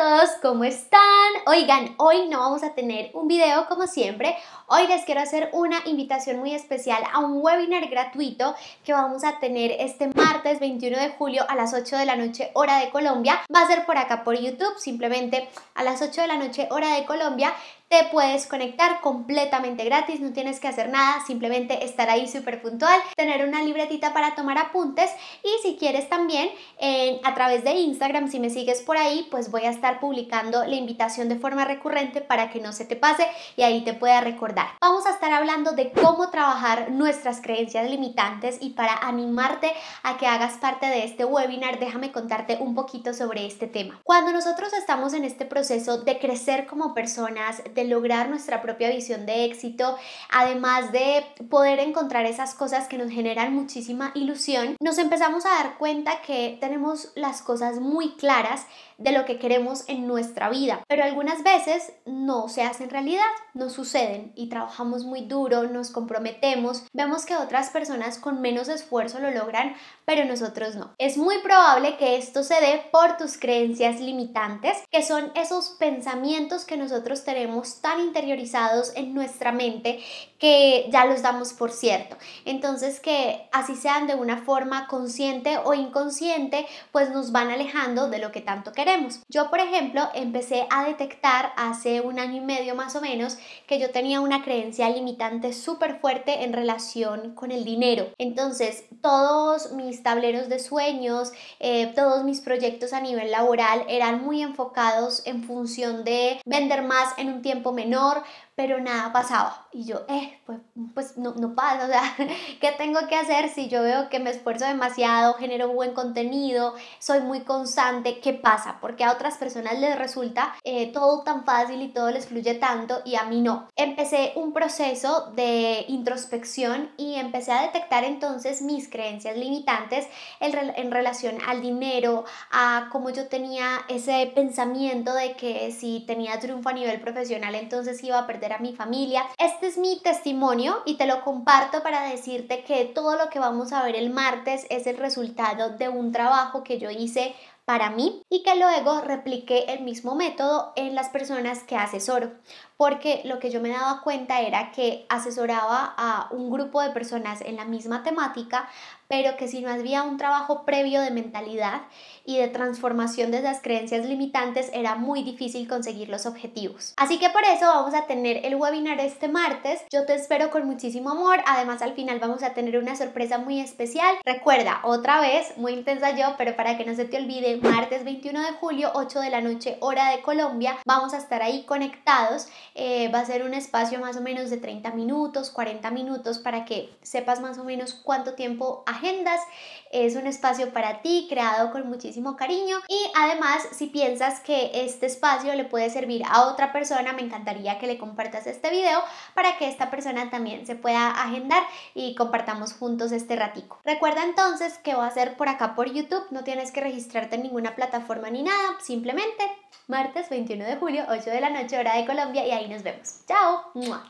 todos, ¿cómo están? Oigan, hoy no vamos a tener un video como siempre. Hoy les quiero hacer una invitación muy especial a un webinar gratuito que vamos a tener este martes 21 de julio a las 8 de la noche hora de Colombia. Va a ser por acá por YouTube, simplemente a las 8 de la noche hora de Colombia. Te puedes conectar completamente gratis, no tienes que hacer nada, simplemente estar ahí súper puntual, tener una libretita para tomar apuntes y si quieres también a través de Instagram, si me sigues por ahí, pues voy a estar publicando la invitación de forma recurrente para que no se te pase y ahí te pueda recordar. Vamos a estar hablando de cómo trabajar nuestras creencias limitantes y para animarte a que hagas parte de este webinar, déjame contarte un poquito sobre este tema. Cuando nosotros estamos en este proceso de crecer como personas, de lograr nuestra propia visión de éxito, además de poder encontrar esas cosas que nos generan muchísima ilusión, nos empezamos a dar cuenta que tenemos las cosas muy claras de lo que queremos en nuestra vida, pero algunas veces no se hacen realidad, no suceden y trabajamos muy duro, nos comprometemos, vemos que otras personas con menos esfuerzo lo logran, pero nosotros no. Es muy probable que esto se dé por tus creencias limitantes, que son esos pensamientos que nosotros tenemos tan interiorizados en nuestra mente que ya los damos por cierto. Entonces que así sean de una forma consciente o inconsciente, pues nos van alejando de lo que tanto queremos. Yo, por ejemplo, empecé a detectar hace 1 año y medio más o menos que yo tenía una creencia limitante súper fuerte en relación con el dinero. Entonces, todos mis tableros de sueños, todos mis proyectos a nivel laboral eran muy enfocados en función de vender más en un tiempo menor, pero nada pasaba y yo, pues no pasa, o sea, ¿qué tengo que hacer si yo veo que me esfuerzo demasiado, genero buen contenido, soy muy constante? ¿Qué pasa? Porque a otras personas les resulta todo tan fácil y todo les fluye tanto y a mí no. Empecé un proceso de introspección y empecé a detectar entonces mis creencias limitantes en relación al dinero, a cómo yo tenía ese pensamiento de que si tenía triunfo a nivel profesional entonces iba a perder a mi familia. Este es mi testimonio y te lo comparto para decirte que todo lo que vamos a ver el martes es el resultado de un trabajo que yo hice para mí y que luego repliqué el mismo método en las personas que asesoro, porque lo que yo me daba cuenta era que asesoraba a un grupo de personas en la misma temática, pero que si no había un trabajo previo de mentalidad y de transformación de esas creencias limitantes era muy difícil conseguir los objetivos. Así que por eso vamos a tener el webinar este martes. Yo te espero con muchísimo amor. Además al final vamos a tener una sorpresa muy especial. Recuerda, otra vez, muy intensa yo, pero para que no se te olvide, martes 21 de julio, 8 de la noche hora de Colombia, vamos a estar ahí conectados. Va a ser un espacio más o menos de 30 minutos, 40 minutos para que sepas más o menos cuánto tiempo agendas. Es un espacio para ti, creado con muchísimo cariño y además si piensas que este espacio le puede servir a otra persona, me encantaría que le compartas este video para que esta persona también se pueda agendar y compartamos juntos este ratico. Recuerda entonces que va a ser por acá por YouTube, no tienes que registrarte en ninguna plataforma ni nada, simplemente martes 21 de julio, 8 de la noche hora de Colombia y ahí nos vemos. ¡Chao! ¡Mua!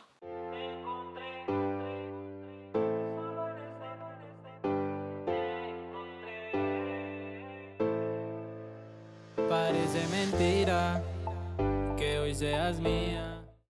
Parece mentira que hoy seas mía.